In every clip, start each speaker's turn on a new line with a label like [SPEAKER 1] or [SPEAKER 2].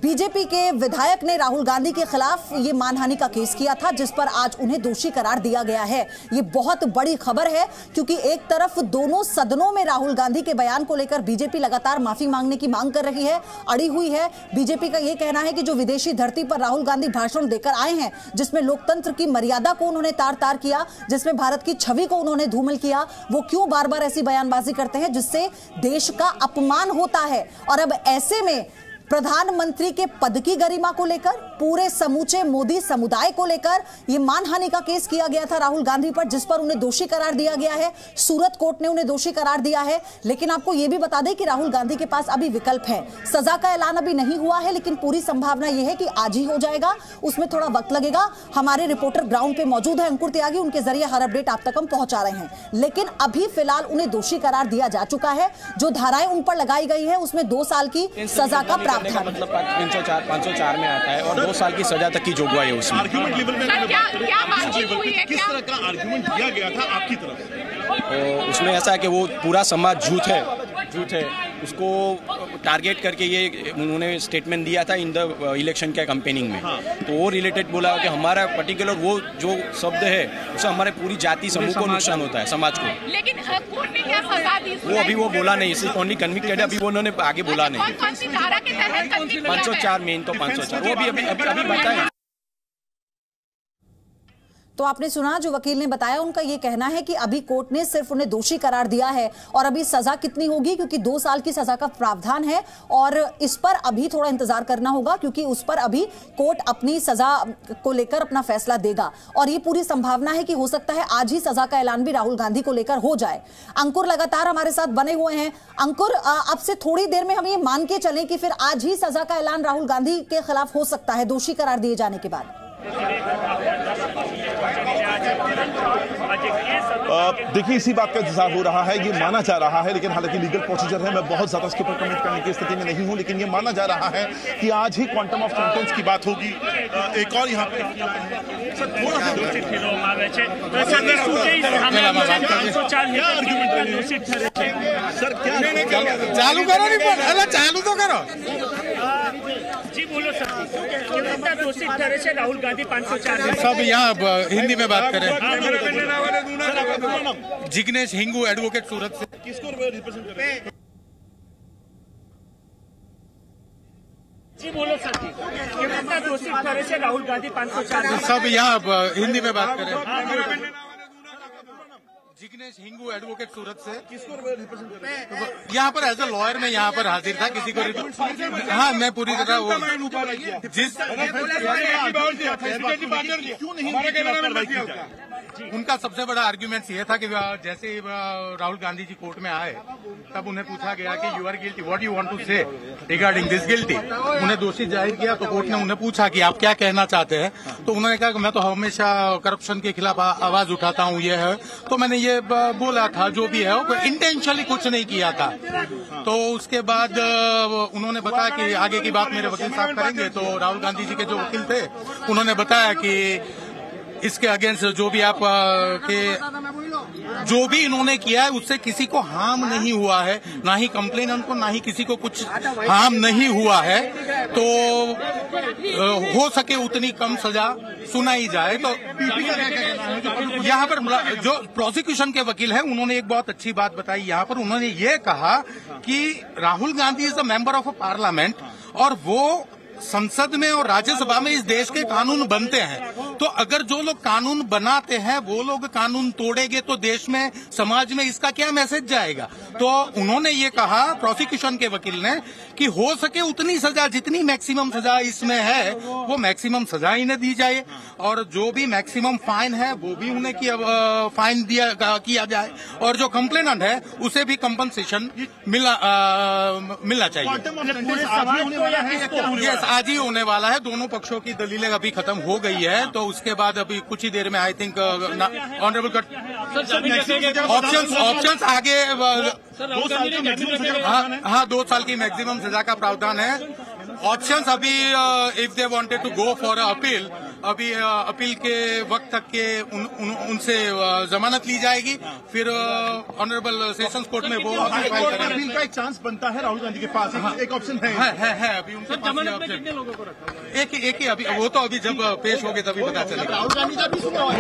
[SPEAKER 1] BJP के विधायक ने राहुल गांधी के खिलाफ ये मानहानि का केस किया था, जिस पर आज उन्हें दोषी करार दिया गया है। ये बहुत बड़ी खबर है, क्योंकि एक तरफ दोनों सदनों में राहुल गांधी के बयान को लेकर बीजेपी लगातार माफी मांगने की मांग कर रही है, अड़ी हुई है। बीजेपी का यह कहना है कि जो विदेशी धरती पर राहुल गांधी भाषण देकर आए हैं, जिसमें लोकतंत्र की मर्यादा को उन्होंने तार तार किया, जिसमें भारत की छवि को उन्होंने धूमिल किया, वो क्यों बार बार ऐसी बयानबाजी करते हैं जिससे देश का अपमान होता है। और अब ऐसे में प्रधानमंत्री के पद की गरिमा को लेकर, पूरे समूचे मोदी समुदाय को लेकर यह मानहानि का केस किया गया था राहुल गांधी पर, जिस पर उन्हें दोषी करार दिया गया है। सूरत कोर्ट ने उन्हें दोषी करार दिया है। लेकिन आपको यह भी बता दें कि राहुल गांधी के पास अभी विकल्प है। सजा का ऐलान अभी नहीं हुआ है, लेकिन पूरी संभावना यह है कि आज ही हो जाएगा। उसमें थोड़ा वक्त लगेगा। हमारे रिपोर्टर ग्राउंड पे मौजूद है अंकुर त्यागी, उनके जरिए हर अपडेट आप तक हम पहुंचा रहे हैं। लेकिन अभी फिलहाल उन्हें दोषी करार दिया जा चुका है। जो धाराएं उन पर लगाई गई है उसमें 2 साल की सजा का प्रावधान
[SPEAKER 2] का मतलब 504 में आता है और 2 साल की सजा तक की जोगवाई है उसमें।
[SPEAKER 3] आर्गुमेंट लेवल में किस तरह का आर्गुमेंट दिया गया था आपकी तरफ से?
[SPEAKER 2] उसमें ऐसा है कि वो पूरा समाज झूठ है, उसको टारगेट करके ये उन्होंने स्टेटमेंट दिया था इन द इलेक्शन के कैंपेनिंग में। तो वो रिलेटेड बोला कि हमारा पर्टिकुलर वो जो शब्द है उससे हमारे पूरी जाति समूह को नुकसान होता है, समाज को।
[SPEAKER 3] लेकिन कोर्ट ने क्या सजा दी?
[SPEAKER 2] वो अभी वो बोला नहीं, सिर्फ ओनली कन्विक्टेड है, अभी वो उन्होंने आगे बोला नहीं।
[SPEAKER 3] कौन सी धारा के तहत?
[SPEAKER 2] 504 मेन तो 504 वो अभी बताया।
[SPEAKER 1] तो आपने सुना जो वकील ने बताया, उनका यह कहना है कि अभी कोर्ट ने सिर्फ उन्हें दोषी करार दिया है और अभी सजा कितनी होगी, क्योंकि 2 साल की सजा का प्रावधान है और इस पर अभी थोड़ा इंतजार करना होगा, क्योंकि उस पर अभी कोर्ट अपनी सजा को लेकर अपना फैसला देगा। और ये पूरी संभावना है कि हो सकता है आज ही सजा का ऐलान भी राहुल गांधी को लेकर हो जाए। अंकुर लगातार हमारे साथ बने हुए हैं। अंकुर, अब से थोड़ी देर में हम ये मान के चलें कि फिर आज ही सजा का ऐलान राहुल गांधी के खिलाफ हो सकता है दोषी करार दिए जाने के बाद?
[SPEAKER 4] देखिए, इसी बात का इंतजार हो रहा है। ये माना जा रहा है, लेकिन हालांकि लीगल प्रोसीजर है, मैं बहुत ज्यादा इसके ऊपर कमेंट करने की स्थिति में नहीं हूं, लेकिन ये माना जा रहा है कि आज ही क्वांटम ऑफ सेंटेंस की बात होगी। एक और यहाँ पे
[SPEAKER 5] चालू करो, नहीं चालू तो करो
[SPEAKER 6] जी, बोलो सर। दोषी ठहरे से राहुल गांधी 504
[SPEAKER 5] सब यहाँ हिंदी में बात करें। जिग्नेश हिंगू, एडवोकेट, सूरत से।
[SPEAKER 4] किसको रिप्रेजेंट कर रहे हैं?
[SPEAKER 6] जी, बोलो सर जी। दोषी ठहरे से राहुल गांधी 504
[SPEAKER 5] सब यहाँ हिंदी में बात करें। जिग्नेश हिंगू, एडवोकेट, सूरत से।
[SPEAKER 4] किसको रिप्रेजेंट कर रहे हैं?
[SPEAKER 5] यहाँ पर एज ए लॉयर में यहाँ पर हाजिर था। किसी को हाँ, मैं पूरी तरह वो जिस
[SPEAKER 4] क्यों नहीं
[SPEAKER 5] उनका सबसे बड़ा आर्ग्यूमेंट ये था कि जैसे राहुल गांधी जी कोर्ट में आए तब उन्हें पूछा गया कि you are guilty, what you want to say regarding this guilty. उन्हें दोषी जाहिर किया तो कोर्ट ने उन्हें पूछा कि आप क्या कहना चाहते हैं, तो उन्होंने कहा कि मैं तो हमेशा करप्शन के खिलाफ आवाज उठाता हूँ, ये है। तो मैंने ये बोला था, जो भी है वो इंटेंशनली कुछ नहीं किया था। तो उसके बाद उन्होंने बताया कि आगे की बात मेरे वकील साहब करेंगे। तो राहुल गांधी जी के जो वकील थे उन्होंने बताया कि इसके अगेंस्ट जो भी आप जो भी इन्होंने किया है उससे किसी को हार्म नहीं हुआ है, ना ही कंप्लेनेंट को, ना ही किसी को कुछ हार्म नहीं हुआ है। तो हो सके उतनी कम सजा सुनाई जाए। तो यहाँ पर जो प्रोसिक्यूशन के वकील हैं उन्होंने एक बहुत अच्छी बात बताई। यहाँ पर उन्होंने ये कहा कि Rahul Gandhi is a member of a parliament और वो संसद में और राज्यसभा में इस देश के कानून बनते हैं। तो अगर जो लोग कानून बनाते हैं वो लोग कानून तोड़ेंगे तो देश में, समाज में इसका क्या मैसेज जाएगा। तो उन्होंने ये कहा, प्रोसिक्यूशन के वकील ने, कि हो सके उतनी सजा, जितनी मैक्सिमम सजा इसमें है वो मैक्सिमम सजा इन्हें दी जाए और जो भी मैक्सिमम फाइन है वो भी उन्हें फाइन किया जाए और जो कंप्लेनेंट है उसे भी कंपनसेशन मिलना चाहिए। आज ही होने वाला है। दोनों पक्षों की दलीलें अभी खत्म हो गई है, तो उसके बाद अभी कुछ ही देर में आई थिंक ऑनरेबल ऑप्शंस आगे। हाँ, 2 साल की मैक्सिमम सजा का प्रावधान है। ऑप्शंस अभी if they wanted to go for appeal अभी अपील के वक्त तक के उनसे जमानत ली जाएगी, फिर ऑनरेबल सेशंस कोर्ट में वो
[SPEAKER 3] अपील का एक चांस बनता है राहुल गांधी के पास, एक ऑप्शन है अभी उनके
[SPEAKER 6] जमानत में कितने लोगों को रखा है?
[SPEAKER 5] एक ही अभी, वो तो अभी जब पेश होंगे तभी पता चलेगा।
[SPEAKER 3] राहुल गांधी का भी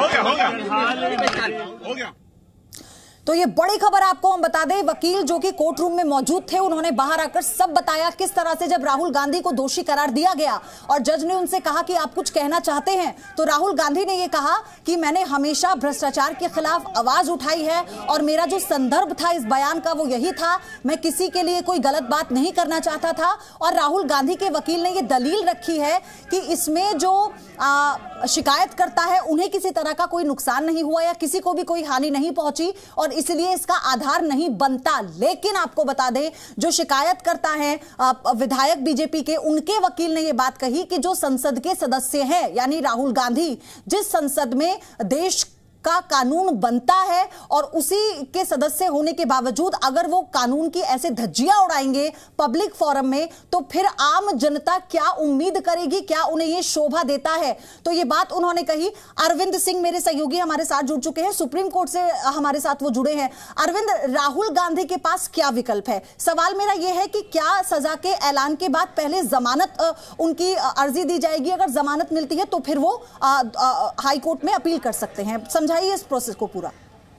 [SPEAKER 3] हो गया।
[SPEAKER 1] तो ये बड़ी खबर आपको हम बता दें, वकील जो कि कोर्ट रूम में मौजूद थे उन्होंने बाहर आकर सब बताया किस तरह से जब राहुल गांधी को दोषी करार दिया गया और जज ने उनसे कहा कि आप कुछ कहना चाहते हैं, तो राहुल गांधी ने ये कहा कि मैंने हमेशा भ्रष्टाचार के खिलाफ आवाज उठाई है और मेरा जो संदर्भ था इस बयान का वो यही था, मैं किसी के लिए कोई गलत बात नहीं करना चाहता था। और राहुल गांधी के वकील ने ये दलील रखी है कि इसमें जो शिकायत करता है उन्हें किसी तरह का कोई नुकसान नहीं हुआ या किसी को भी कोई हानि नहीं पहुंची और इसलिए इसका आधार नहीं बनता। लेकिन आपको बता दें, जो शिकायत करता है विधायक बीजेपी के, उनके वकील ने यह बात कही कि जो संसद के सदस्य हैं यानी राहुल गांधी, जिस संसद में देश का कानून बनता है और उसी के सदस्य होने के बावजूद अगर वो कानून की ऐसे धज्जियां उड़ाएंगे पब्लिक फोरम में, तो फिर आम जनता क्या उम्मीद करेगी, क्या उन्हें ये शोभा देता है। तो ये बात उन्होंने कही। अरविंद सिंह मेरे सहयोगी हमारे साथ जुड़ चुके हैं, सुप्रीम कोर्ट से हमारे साथ वो जुड़े हैं। अरविंद, राहुल गांधी के पास क्या विकल्प है? सवाल मेरा यह है कि क्या सजा के ऐलान के बाद पहले जमानत उनकी अर्जी दी जाएगी? अगर जमानत मिलती है तो फिर वो हाई कोर्ट में अपील कर सकते हैं। समझाइए इस प्रोसेस को पूरा।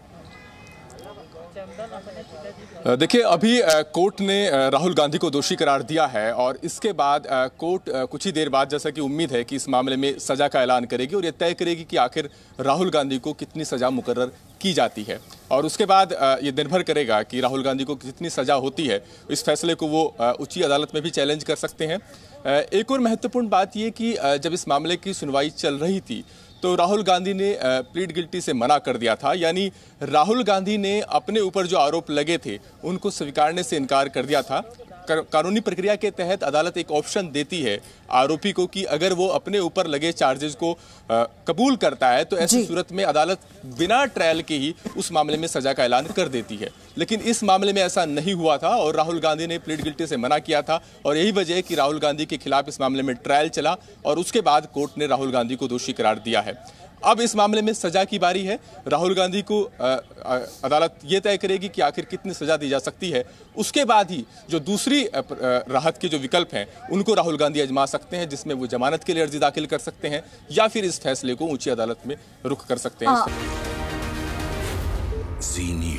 [SPEAKER 7] देखिए, अभी कोर्ट ने राहुल गांधी को दोषी करार दिया है और इसके बाद कोर्ट कुछ ही देर बाद, जैसा कि उम्मीद है कि इस मामले में सजा का ऐलान करेगी और यह तय करेगी कि आखिर राहुल गांधी को कितनी सजा मुकर्रर की जाती है। और उसके बाद ये निर्भर करेगा कि राहुल गांधी को कितनी सजा होती है। इस फैसले को वो उच्च अदालत में भी चैलेंज कर सकते हैं। एक और महत्वपूर्ण बात यह कि जब इस मामले की सुनवाई चल रही थी तो राहुल गांधी ने प्लीड गिल्टी से मना कर दिया था, यानी राहुल गांधी ने अपने ऊपर जो आरोप लगे थे उनको स्वीकारने से इनकार कर दिया था। कानूनी प्रक्रिया के तहत अदालत एक ऑप्शन देती है आरोपी को कि अगर वो अपने ऊपर लगे चार्जेस को कबूल करता है तो ऐसी सूरत में अदालत बिना ट्रायल के ही उस मामले में सजा का ऐलान कर देती है। लेकिन इस मामले में ऐसा नहीं हुआ था और राहुल गांधी ने प्लीड गिल्टी से मना किया था और यही वजह है कि राहुल गांधी के खिलाफ इस मामले में ट्रायल चला और उसके बाद कोर्ट ने राहुल गांधी को दोषी करार दिया है। अब इस मामले में सजा की बारी है। राहुल गांधी को अदालत ये तय करेगी कि आखिर कितनी सजा दी जा सकती है। उसके बाद ही जो दूसरी राहत के जो विकल्प हैं उनको राहुल गांधी आजमा सकते हैं, जिसमें वो जमानत के लिए अर्जी दाखिल कर सकते हैं या फिर इस फैसले को ऊंची अदालत में रुख कर सकते हैं।